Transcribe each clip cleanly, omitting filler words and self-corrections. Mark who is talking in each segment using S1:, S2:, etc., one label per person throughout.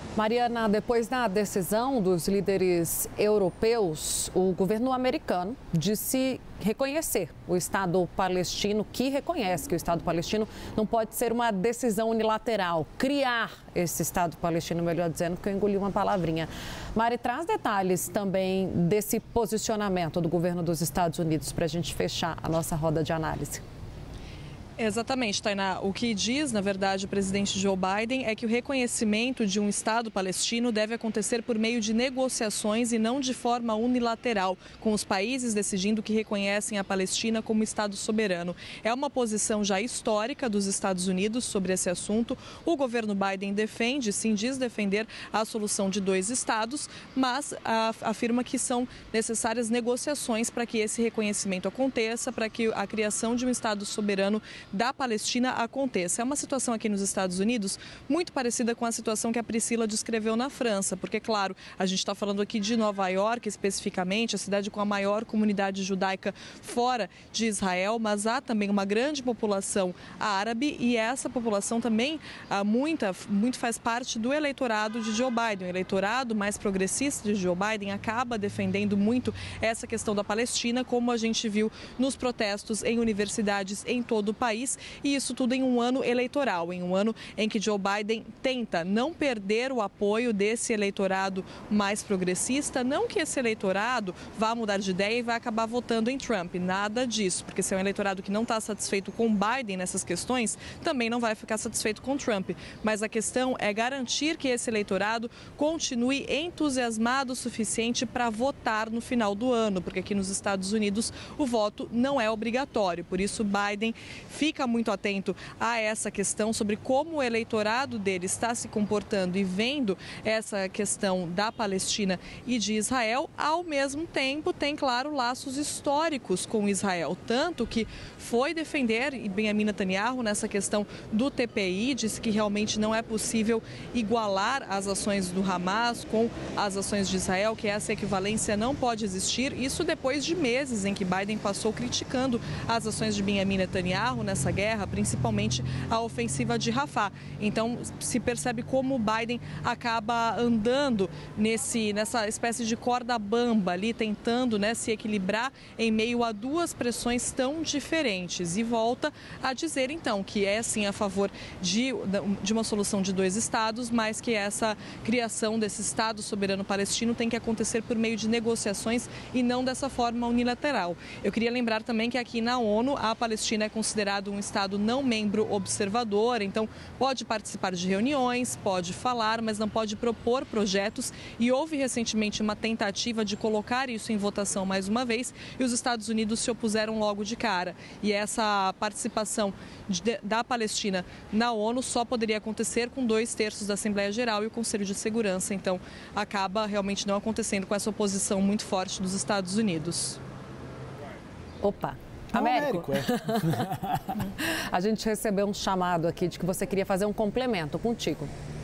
S1: Mariana, depois da decisão dos líderes europeus, o governo americano disse reconhecer o Estado palestino, que reconhece que o Estado palestino não pode ser uma decisão unilateral, criar esse Estado palestino, melhor dizendo, porque eu engoli uma palavrinha. Mari, traz detalhes também desse posicionamento do governo dos Estados Unidos para a gente fechar a nossa roda de análise.
S2: Exatamente, Tainá. O que diz, na verdade, o presidente Joe Biden é que o reconhecimento de um Estado palestino deve acontecer por meio de negociações e não de forma unilateral, com os países decidindo que reconhecem a Palestina como Estado soberano. É uma posição já histórica dos Estados Unidos sobre esse assunto. O governo Biden defende, sim, diz defender a solução de dois Estados, mas afirma que são necessárias negociações para que esse reconhecimento aconteça, para que a criação de um Estado soberano da Palestina aconteça. É uma situação aqui nos Estados Unidos muito parecida com a situação que a Priscila descreveu na França, porque, claro, a gente está falando aqui de Nova York especificamente, a cidade com a maior comunidade judaica fora de Israel, mas há também uma grande população árabe e essa população também, muito faz parte do eleitorado de Joe Biden. O eleitorado mais progressista de Joe Biden acaba defendendo muito essa questão da Palestina, como a gente viu nos protestos em universidades em todo o país. E isso tudo em um ano eleitoral, em um ano em que Joe Biden tenta não perder o apoio desse eleitorado mais progressista, não que esse eleitorado vá mudar de ideia e vai acabar votando em Trump, nada disso, porque se é um eleitorado que não está satisfeito com Biden nessas questões, também não vai ficar satisfeito com Trump. Mas a questão é garantir que esse eleitorado continue entusiasmado o suficiente para votar no final do ano, porque aqui nos Estados Unidos o voto não é obrigatório, por isso Biden fica muito atento a essa questão sobre como o eleitorado dele está se comportando e vendo essa questão da Palestina e de Israel. Ao mesmo tempo, tem, claro, laços históricos com Israel, tanto que foi defender Benjamin Netanyahu nessa questão do TPI, disse que realmente não é possível igualar as ações do Hamas com as ações de Israel, que essa equivalência não pode existir. Isso depois de meses em que Biden passou criticando as ações de Benjamin Netanyahu nessa guerra, principalmente a ofensiva de Rafah. Então, se percebe como o Biden acaba andando nessa espécie de corda bamba ali, tentando, se equilibrar em meio a duas pressões tão diferentes. E volta a dizer, então, que é sim a favor de uma solução de dois estados, mas que essa criação desse Estado soberano palestino tem que acontecer por meio de negociações e não dessa forma unilateral. Eu queria lembrar também que aqui na ONU a Palestina é considerado um Estado não membro observador, então pode participar de reuniões, pode falar, mas não pode propor projetos. E houve recentemente uma tentativa de colocar isso em votação mais uma vez e os Estados Unidos se opuseram logo de cara. E essa participação da Palestina na ONU só poderia acontecer com 2/3 da Assembleia Geral e o Conselho de Segurança. Então acaba realmente não acontecendo com essa oposição muito forte dos Estados Unidos.
S1: Opa! Américo, a gente recebeu um chamado aqui de que você queria fazer um complemento contigo.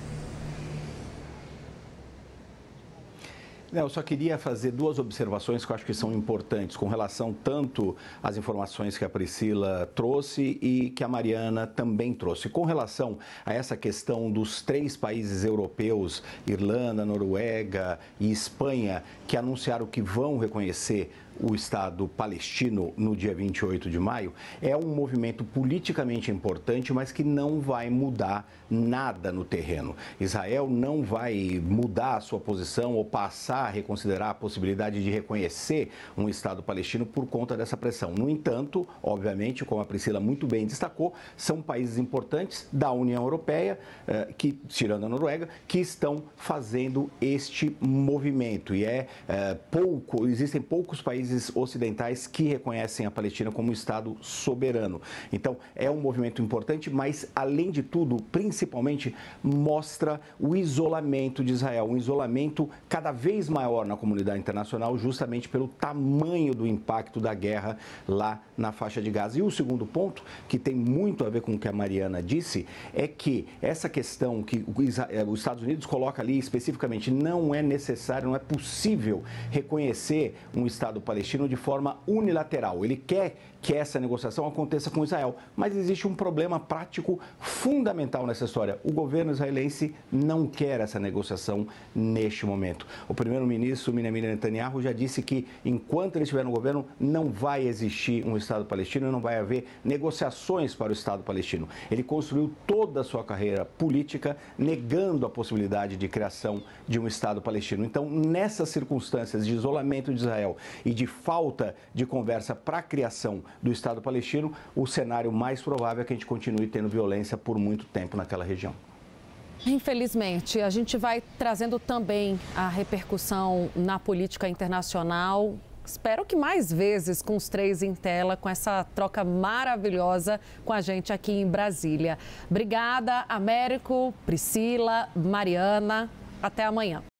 S3: Eu só queria fazer duas observações que eu acho que são importantes com relação tanto às informações que a Priscila trouxe e que a Mariana também trouxe. Com relação a essa questão dos 3 países europeus, Irlanda, Noruega e Espanha, que anunciaram que vão reconhecer o Estado palestino no dia 28 de maio, é um movimento politicamente importante, mas que não vai mudar nada no terreno. Israel não vai mudar a sua posição ou passar a reconsiderar a possibilidade de reconhecer um Estado palestino por conta dessa pressão. No entanto, obviamente, como a Priscila muito bem destacou, são países importantes da União Europeia, que, tirando a Noruega, que estão fazendo este movimento. E existem poucos países ocidentais que reconhecem a Palestina como um Estado soberano. Então, é um movimento importante, mas, além de tudo, principalmente, mostra o isolamento de Israel, um isolamento cada vez maior na comunidade internacional, justamente pelo tamanho do impacto da guerra lá na faixa de Gaza. E o segundo ponto, que tem muito a ver com o que a Mariana disse, é que essa questão que os Estados Unidos coloca ali especificamente, não é necessário, não é possível reconhecer um Estado palestino de forma unilateral. Ele quer que essa negociação aconteça com Israel. Mas existe um problema prático fundamental nessa história. O governo israelense não quer essa negociação neste momento. O primeiro-ministro Benjamin Netanyahu já disse que, enquanto ele estiver no governo, não vai existir um Estado palestino e não vai haver negociações para o Estado palestino. Ele construiu toda a sua carreira política negando a possibilidade de criação de um Estado palestino. Então, nessas circunstâncias de isolamento de Israel e de falta de conversa para a criação do Estado palestino, o cenário mais provável é que a gente continue tendo violência por muito tempo naquela região.
S1: Infelizmente, a gente vai trazendo também a repercussão na política internacional. Espero que mais vezes com os três em tela, com essa troca maravilhosa com a gente aqui em Brasília. Obrigada, Américo, Priscila, Mariana. Até amanhã.